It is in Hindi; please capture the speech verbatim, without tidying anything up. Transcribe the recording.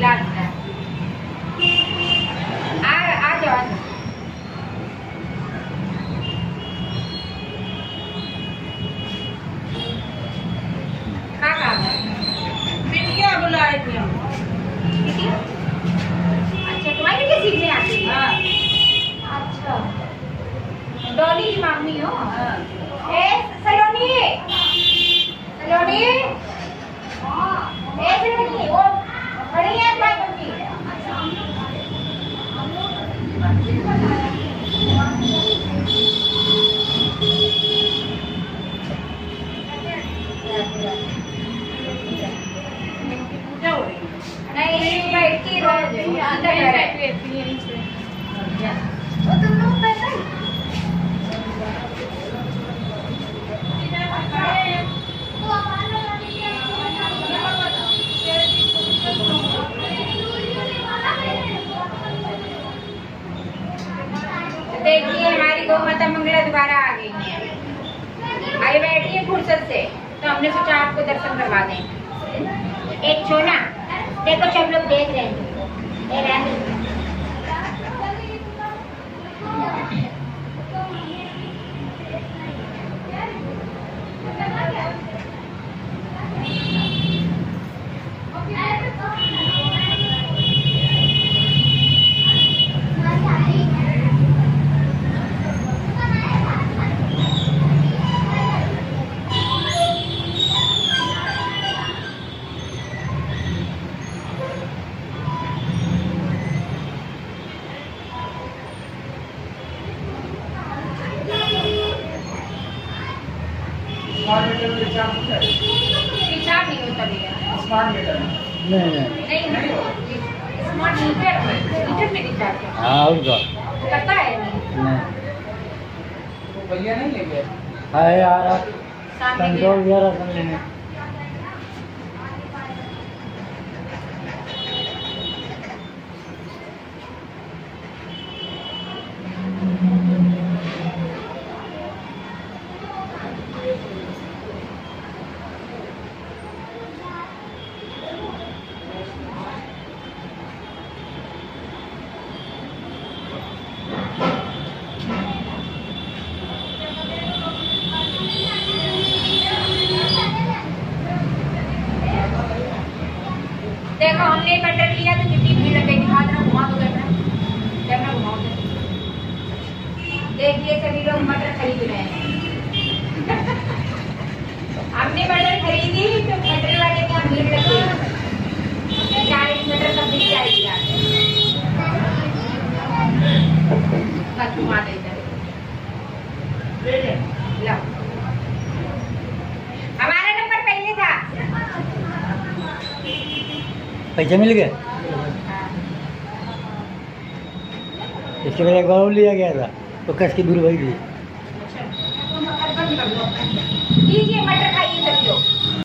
खिला दूंगा। आ आ जाओ। क्या काम है? बिटिया बुलाए थे हम। बिटिया? अच्छा, तुम्हारी बिटिया सीखने आती है? हाँ। अच्छा, डॉली की मम्मी हो? हाँ। ए सलोनी, सलोनी, ए सलोनी, वो खड़ी है क्या बच्ची? पूजा हो रही है। नहीं, बैठी रहो, अंदर है। वो तुम लोग बैठे? देखिए हमारी गौ माता मंगला दोबारा आ गई है। अभी बैठी है फुर्सत से, तो हमने सोचा आपको दर्शन करवा दें। एक छोना देखो, सब लोग देख रहे हैं। स्मार्ट मीटर में रिचार्ज होता है? रिचार्ज नहीं होता भैया। स्मार्ट मीटर में नहीं नहीं नहीं नहीं, स्मार्ट मीटर मीटर में रिचार्ज है। हाँ और क्या पता है नहीं? नहीं वो भैया नहीं ले गए? है यार, सामने कंट्रोल गया। वगैरह कर लेंगे। देखो हमने मटर लिया तो कितनी भीड़ लग गई। दिखा देना, घुमा दो कैमरा, कैमरा घुमाओ। देखिए सभी लोग मटर खरीद रहे हैं। हमने मटर खरीदी तो मटर वाले के यहाँ भीड़ लग गई। चालीस मटर सब बिक जाएगी आज। बस घुमा दे इधर। लो, हमारा नंबर पहले था। पैसे मिल गए? इसके पहले एक बार और लिया गया था तो कस की दूर भाई दी। लीजिए मटर खाइए सब लोग।